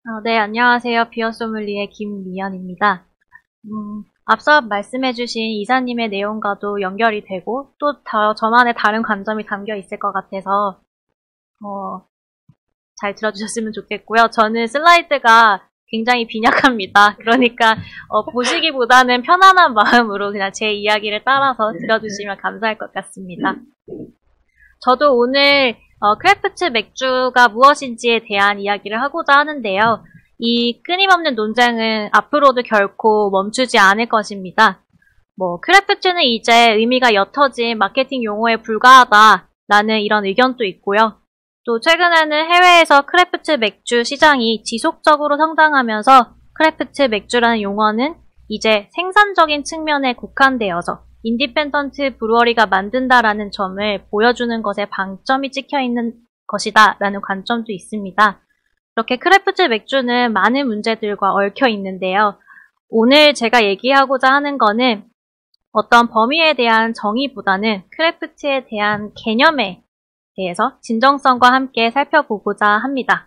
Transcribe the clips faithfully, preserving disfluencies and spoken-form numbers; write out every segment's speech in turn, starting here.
어, 네, 안녕하세요. 비어소믈리의 김미연입니다. 음, 앞서 말씀해주신 이사님의 내용과도 연결이 되고 또 더 저만의 다른 관점이 담겨 있을 것 같아서 어, 잘 들어주셨으면 좋겠고요. 저는 슬라이드가 굉장히 빈약합니다. 그러니까 어, 보시기보다는 편안한 마음으로 그냥 제 이야기를 따라서 들어주시면 감사할 것 같습니다. 저도 오늘 어, 크래프트 맥주가 무엇인지에 대한 이야기를 하고자 하는데요. 이 끊임없는 논쟁은 앞으로도 결코 멈추지 않을 것입니다. 뭐 크래프트는 이제 의미가 옅어진 마케팅 용어에 불과하다라는 이런 의견도 있고요. 또 최근에는 해외에서 크래프트 맥주 시장이 지속적으로 성장하면서 크래프트 맥주라는 용어는 이제 생산적인 측면에 국한되어서 인디펜던트 브루어리가 만든다라는 점을 보여주는 것에 방점이 찍혀 있는 것이다 라는 관점도 있습니다. 이렇게 크래프트 맥주는 많은 문제들과 얽혀 있는데요. 오늘 제가 얘기하고자 하는 거는 어떤 범위에 대한 정의보다는 크래프트에 대한 개념에 대해서 진정성과 함께 살펴보고자 합니다.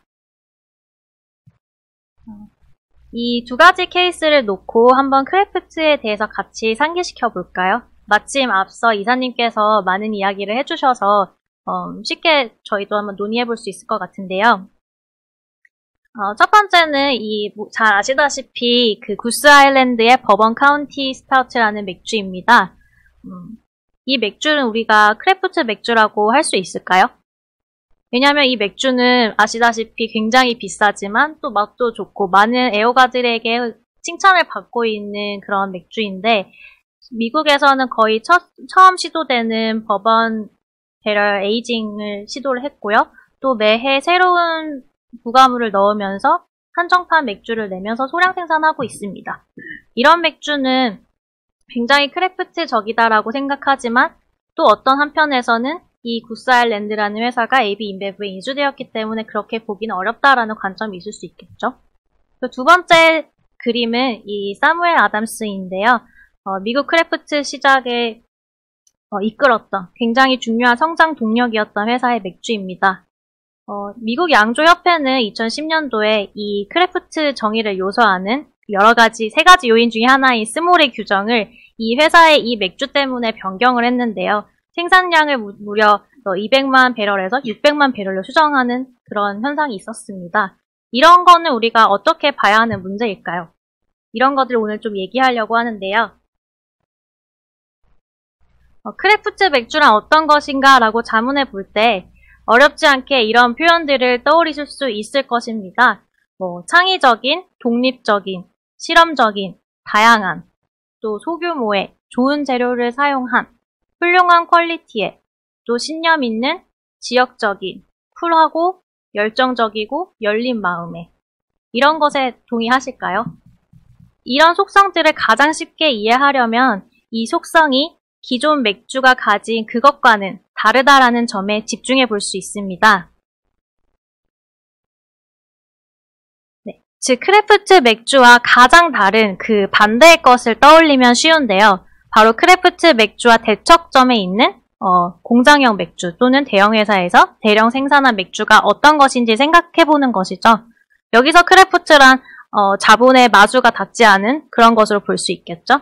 이 두 가지 케이스를 놓고 한번 크래프트에 대해서 같이 상기시켜 볼까요? 마침 앞서 이사님께서 많은 이야기를 해주셔서 어, 쉽게 저희도 한번 논의해 볼 수 있을 것 같은데요. 어, 첫 번째는 이 잘 아시다시피 그 구스 아일랜드의 버번 카운티 스타우트라는 맥주입니다. 음, 이 맥주는 우리가 크래프트 맥주라고 할 수 있을까요? 왜냐하면 이 맥주는 아시다시피 굉장히 비싸지만 또 맛도 좋고 많은 애호가들에게 칭찬을 받고 있는 그런 맥주인데 미국에서는 거의 첫, 처음 시도되는 버번 배럴 에이징을 시도를 했고요. 또 매해 새로운 부가물을 넣으면서 한정판 맥주를 내면서 소량 생산하고 있습니다. 이런 맥주는 굉장히 크래프트적이다라고 생각하지만 또 어떤 한편에서는 이 구스 아일랜드라는 회사가 에이비 인베브에 인수되었기 때문에 그렇게 보기는 어렵다라는 관점이 있을 수 있겠죠. 두 번째 그림은 이 사무엘 아담스인데요. 어, 미국 크래프트 시작에 어, 이끌었던 굉장히 중요한 성장 동력이었던 회사의 맥주입니다. 어, 미국 양조협회는 이천십 년도에 이 크래프트 정의를 요소하는 여러 가지, 세 가지 요인 중에 하나인 스몰의 규정을 이 회사의 이 맥주 때문에 변경을 했는데요. 생산량을 무, 무려 이백만 배럴에서 육백만 배럴로 수정하는 그런 현상이 있었습니다. 이런 거는 우리가 어떻게 봐야 하는 문제일까요? 이런 것들을 오늘 좀 얘기하려고 하는데요. 어, 크래프트 맥주란 어떤 것인가 라고 자문해 볼 때 어렵지 않게 이런 표현들을 떠올리실 수 있을 것입니다. 뭐 창의적인, 독립적인, 실험적인, 다양한, 또 소규모의 좋은 재료를 사용한, 훌륭한 퀄리티의, 또 신념 있는, 지역적인, 쿨하고 열정적이고 열린 마음에 이런 것에 동의하실까요? 이런 속성들을 가장 쉽게 이해하려면 이 속성이 기존 맥주가 가진 그것과는 다르다라는 점에 집중해 볼 수 있습니다. 네, 즉 크래프트 맥주와 가장 다른 그 반대의 것을 떠올리면 쉬운데요. 바로 크래프트 맥주와 대척점에 있는 어, 공장형 맥주 또는 대형 회사에서 대량 생산한 맥주가 어떤 것인지 생각해 보는 것이죠. 여기서 크래프트란 어, 자본의 마주가 닿지 않은 그런 것으로 볼 수 있겠죠.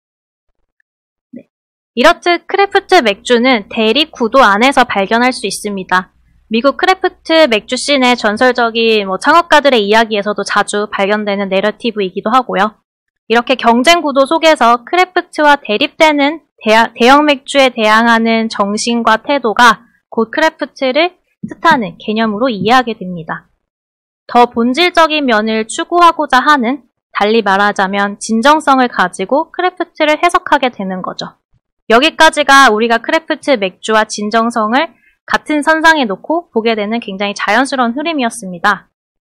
네. 이렇듯 크래프트 맥주는 대립 구도 안에서 발견할 수 있습니다. 미국 크래프트 맥주 씬의 전설적인 뭐 창업가들의 이야기에서도 자주 발견되는 내러티브이기도 하고요. 이렇게 경쟁 구도 속에서 크래프트와 대립되는 대하, 대형 맥주에 대항하는 정신과 태도가 곧 크래프트를 뜻하는 개념으로 이해하게 됩니다. 더 본질적인 면을 추구하고자 하는, 달리 말하자면 진정성을 가지고 크래프트를 해석하게 되는 거죠. 여기까지가 우리가 크래프트 맥주와 진정성을 같은 선상에 놓고 보게 되는 굉장히 자연스러운 흐름이었습니다.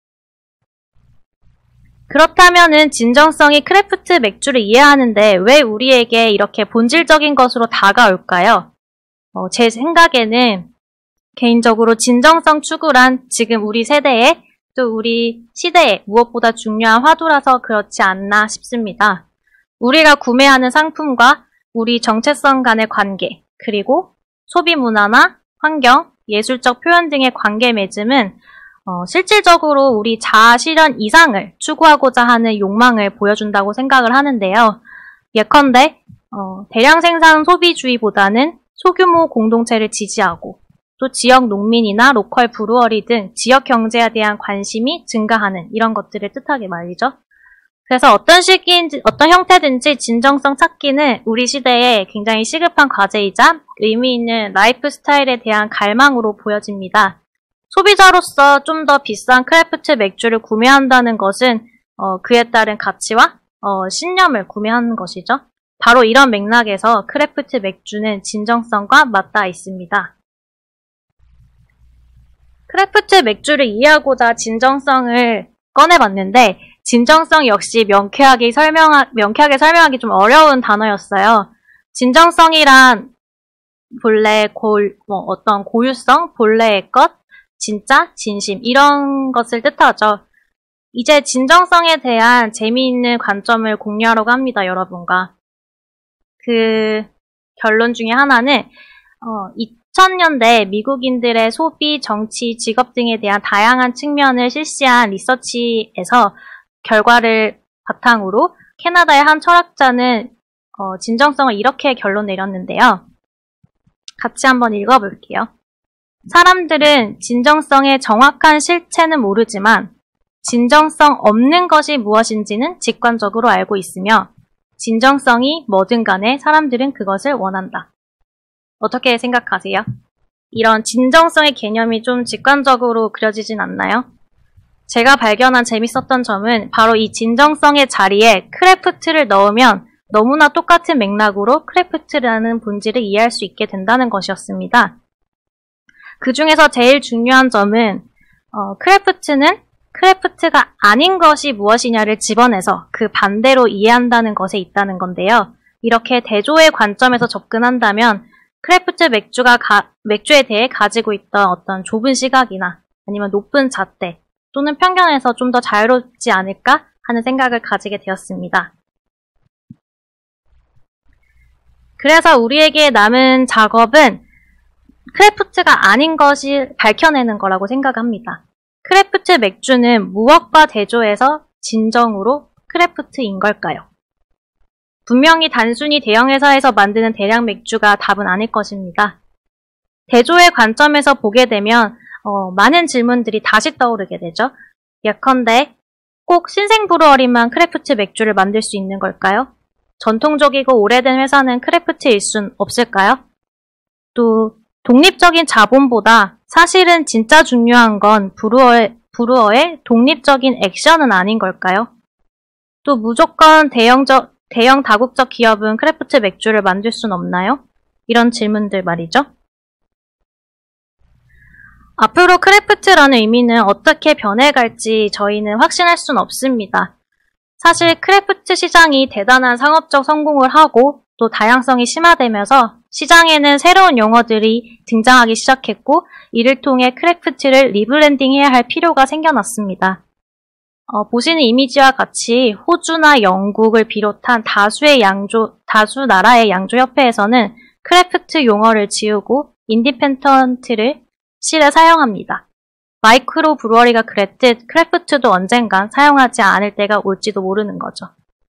그렇다면은 진정성이 크래프트 맥주를 이해하는데 왜 우리에게 이렇게 본질적인 것으로 다가올까요? 어, 제 생각에는 개인적으로 진정성 추구란 지금 우리 세대에 또 우리 시대에 무엇보다 중요한 화두라서 그렇지 않나 싶습니다. 우리가 구매하는 상품과 우리 정체성 간의 관계, 그리고 소비 문화나 환경, 예술적 표현 등의 관계 맺음은 어, 실질적으로 우리 자아 실현 이상을 추구하고자 하는 욕망을 보여준다고 생각을 하는데요. 예컨대 어, 대량 생산 소비주의보다는 소규모 공동체를 지지하고 또 지역 농민이나 로컬 브루어리 등 지역 경제에 대한 관심이 증가하는 이런 것들을 뜻하게 말이죠. 그래서 어떤 시기인지, 어떤 형태든지 진정성 찾기는 우리 시대에 굉장히 시급한 과제이자 의미 있는 라이프 스타일에 대한 갈망으로 보여집니다. 소비자로서 좀 더 비싼 크래프트 맥주를 구매한다는 것은 어, 그에 따른 가치와 어, 신념을 구매하는 것이죠. 바로 이런 맥락에서 크래프트 맥주는 진정성과 맞닿아 있습니다. 크래프트 맥주를 이해하고자 진정성을 꺼내봤는데 진정성 역시 명쾌하게 설명하, 명쾌하게 설명하기 좀 어려운 단어였어요. 진정성이란 본래 골, 뭐 어떤 고유성, 본래의 것, 진짜, 진심 이런 것을 뜻하죠. 이제 진정성에 대한 재미있는 관점을 공유하려고 합니다, 여러분과. 그 결론 중에 하나는 어, 이천 년대 미국인들의 소비, 정치, 직업 등에 대한 다양한 측면을 실시한 리서치에서 결과를 바탕으로 캐나다의 한 철학자는 어, 진정성을 이렇게 결론 내렸는데요. 같이 한번 읽어볼게요. 사람들은 진정성의 정확한 실체는 모르지만 진정성 없는 것이 무엇인지는 직관적으로 알고 있으며 진정성이 뭐든 간에 사람들은 그것을 원한다. 어떻게 생각하세요? 이런 진정성의 개념이 좀 직관적으로 그려지진 않나요? 제가 발견한 재밌었던 점은 바로 이 진정성의 자리에 크래프트를 넣으면 너무나 똑같은 맥락으로 크래프트라는 본질을 이해할 수 있게 된다는 것이었습니다. 그 중에서 제일 중요한 점은 어, 크래프트는 크래프트가 아닌 것이 무엇이냐를 집어내서 그 반대로 이해한다는 것에 있다는 건데요. 이렇게 대조의 관점에서 접근한다면 크래프트 맥주가 가, 맥주에 대해 가지고 있던 어떤 좁은 시각이나 아니면 높은 잣대 또는 편견에서 좀 더 자유롭지 않을까 하는 생각을 가지게 되었습니다. 그래서 우리에게 남은 작업은 크래프트가 아닌 것을 밝혀내는 거라고 생각합니다. 크래프트 맥주는 무엇과 대조해서 진정으로 크래프트인 걸까요? 분명히 단순히 대형 회사에서 만드는 대량 맥주가 답은 아닐 것입니다. 대조의 관점에서 보게 되면 어, 많은 질문들이 다시 떠오르게 되죠. 예컨대 꼭 신생 브루어리만 크래프트 맥주를 만들 수 있는 걸까요? 전통적이고 오래된 회사는 크래프트일 순 없을까요? 또 독립적인 자본보다 사실은 진짜 중요한 건 브루어의, 브루어의 독립적인 액션은 아닌 걸까요? 또 무조건 대형적, 대형 다국적 기업은 크래프트 맥주를 만들 순 없나요? 이런 질문들 말이죠. 앞으로 크래프트라는 의미는 어떻게 변해갈지 저희는 확신할 순 없습니다. 사실 크래프트 시장이 대단한 상업적 성공을 하고 또 다양성이 심화되면서 시장에는 새로운 용어들이 등장하기 시작했고 이를 통해 크래프트를 리브랜딩해야 할 필요가 생겨났습니다. 어, 보시는 이미지와 같이 호주나 영국을 비롯한 다수의 양조, 다수 나라의 양조협회에서는 크래프트 용어를 지우고 인디펜던트를 실에 사용합니다. 마이크로 브루어리가 그랬듯 크래프트도 언젠간 사용하지 않을 때가 올지도 모르는 거죠.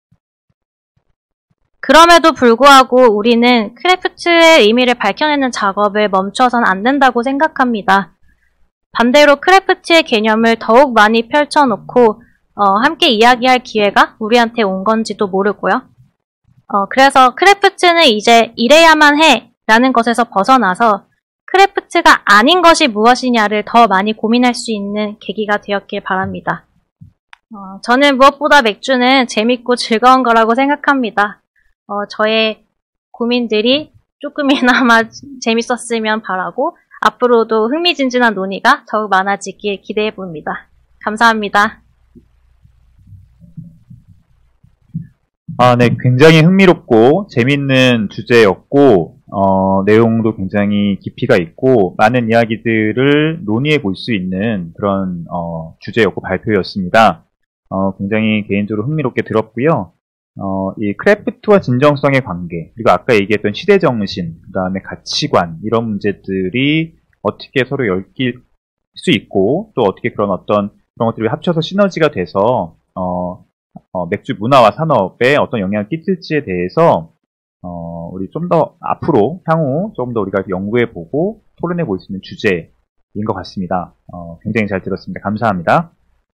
그럼에도 불구하고 우리는 크래프트의 의미를 밝혀내는 작업을 멈춰선 안 된다고 생각합니다. 반대로 크래프트의 개념을 더욱 많이 펼쳐놓고 어, 함께 이야기할 기회가 우리한테 온 건지도 모르고요. 어, 그래서 크래프트는 이제 이래야만 해 라는 것에서 벗어나서 크래프트가 아닌 것이 무엇이냐를 더 많이 고민할 수 있는 계기가 되었길 바랍니다. 어, 저는 무엇보다 맥주는 재밌고 즐거운 거라고 생각합니다. 어, 저의 고민들이 조금이나마 재밌었으면 바라고 앞으로도 흥미진진한 논의가 더욱 많아지길 기대해 봅니다. 감사합니다. 아, 네, 굉장히 흥미롭고 재밌는 주제였고 어, 내용도 굉장히 깊이가 있고 많은 이야기들을 논의해 볼 수 있는 그런 어, 주제였고 발표였습니다. 어, 굉장히 개인적으로 흥미롭게 들었고요. 어, 이 크래프트와 진정성의 관계, 그리고 아까 얘기했던 시대정신, 그 다음에 가치관, 이런 문제들이 어떻게 서로 엮일, 수 있고, 또 어떻게 그런 어떤 그런 것들이 합쳐서 시너지가 돼서 어, 어, 맥주 문화와 산업에 어떤 영향을 끼칠지에 대해서 어, 우리 좀 더 앞으로 향후 좀 더 우리가 연구해 보고 토론해 볼 수 있는 주제인 것 같습니다. 어, 굉장히 잘 들었습니다. 감사합니다.